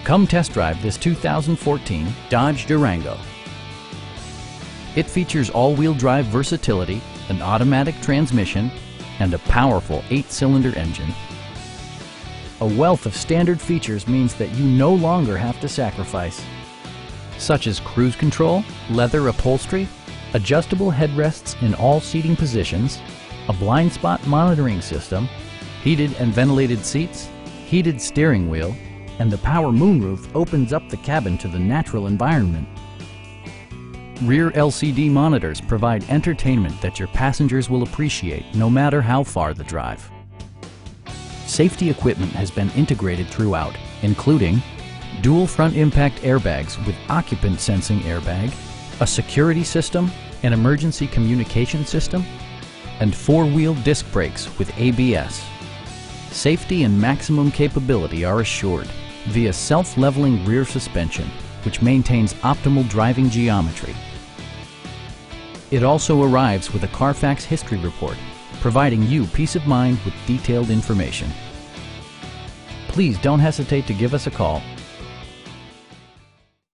Come test drive this 2014 Dodge Durango. It features all-wheel drive versatility, an automatic transmission, and a powerful 8-cylinder engine. A wealth of standard features means that you no longer have to sacrifice, such as cruise control, leather upholstery, adjustable headrests in all seating positions, a blind spot monitoring system, heated and ventilated seats, heated steering wheel, and the power moonroof opens up the cabin to the natural environment. Rear LCD monitors provide entertainment that your passengers will appreciate no matter how far the drive. Safety equipment has been integrated throughout, including dual front impact airbags with occupant sensing airbag, a security system, an emergency communication system, and 4-wheel disc brakes with ABS. Safety and maximum capability are assured via self-leveling rear suspension, which maintains optimal driving geometry. It also arrives with a Carfax history report, providing you peace of mind with detailed information. Please don't hesitate to give us a call